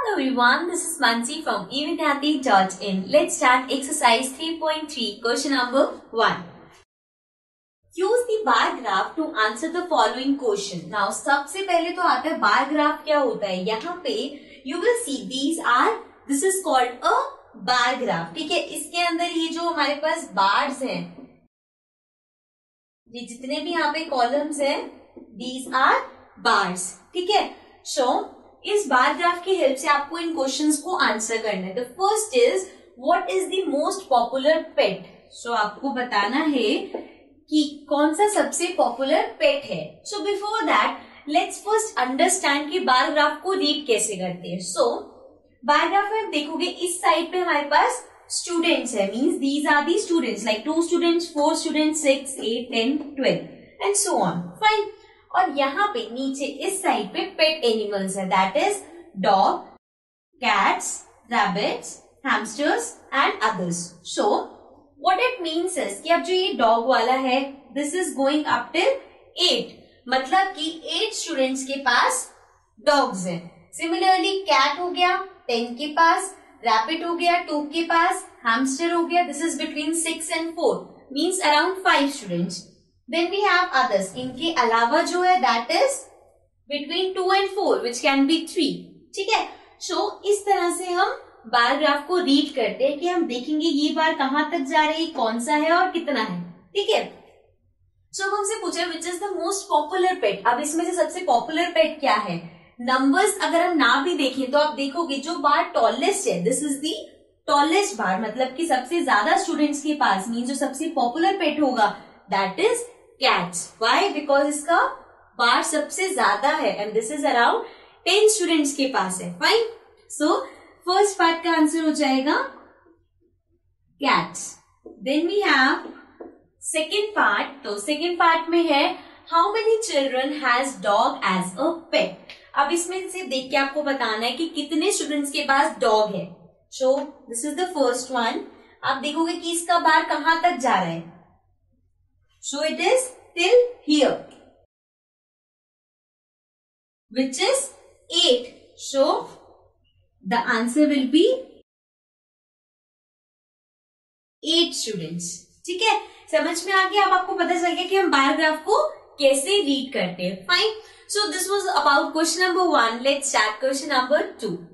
Hello everyone, this is Mansi from evidyati.in. Let's start exercise 3.3, question number 1. Use the bar graph to answer the following question. Now, सबसे पहले तो आता है bar graph क्या होता है. यहाँ पे you will see this is called a bar graph. ठीक है, इसके अंदर ये जो हमारे पास bars हैं, ये जितने भी यहाँ पे कॉलम्स हैं, these are bars. ठीक है, so इस बार ग्राफ की हेल्प से आपको इन क्वेश्चंस को आंसर करना है. The first is what is the most popular pet. So आपको बताना है कि कौन सा सबसे पॉपुलर पेट है. So before that let's first understand कि बार ग्राफ को रीड कैसे करते हैं. सो बार ग्राफ में आप देखोगे इस साइड पे हमारे पास स्टूडेंट्स है, means these are the students, like 2 students, 4 students, 6, 8, 10, 12 and so on. Fine. और यहाँ पे नीचे इस साइड पे पेट एनिमल्स है, that is dog, cats, rabbits, hamsters and others. So what it means is कि अब जो ये डॉग वाला है, this is going up till 8, मतलब कि 8 स्टूडेंट्स के पास डॉग्स हैं. सिमिलरली कैट हो गया 10 के पास, रैबिट हो गया 2 के पास, हैमस्टर हो गया, this is between 6 and 4, means around 5 students. Then we have others. इनके अलावा जो है that is between 2 and 4, which can be 3. ठीक है. So इस तरह से हम बार ग्राफ को रीड करते हैं कि हम देखेंगे ये बार कहां तक जा रही है, कौन सा है और कितना है. ठीक है. So अब हमसे पूछा which is the most popular pet. अब इसमें से सबसे पॉपुलर पेट क्या है. नंबर्स अगर हम ना भी देखें तो आप देखोगे जो बार टॉलेस्ट है, this is the tallest bar, मतलब कि सबसे ज्यादा स्टूडेंट्स के पास, मीन जो सबसे पॉपुलर पेट होगा that is cats. Why? Because इसका बार सबसे ज्यादा है and this is around 10 students के पास है. फाइन. सो फर्स्ट पार्ट का आंसर हो जाएगा cats. Then we have second part. तो सेकेंड पार्ट में है how many children has dog as a pet. अब इसमें से देख के आपको बताना है कि कितने स्टूडेंट्स के पास डॉग है. So this is the first one. आप देखोगे कि इसका बार कहां तक जा रहा है. So it is till here, which is 8. So the answer will be 8 students. ठीक है, समझ में आ गया. अब आपको पता चल गया कि हम बार ग्राफ को कैसे रीड करते हैं. Fine. So this was about question number 1. Let's start question number 2.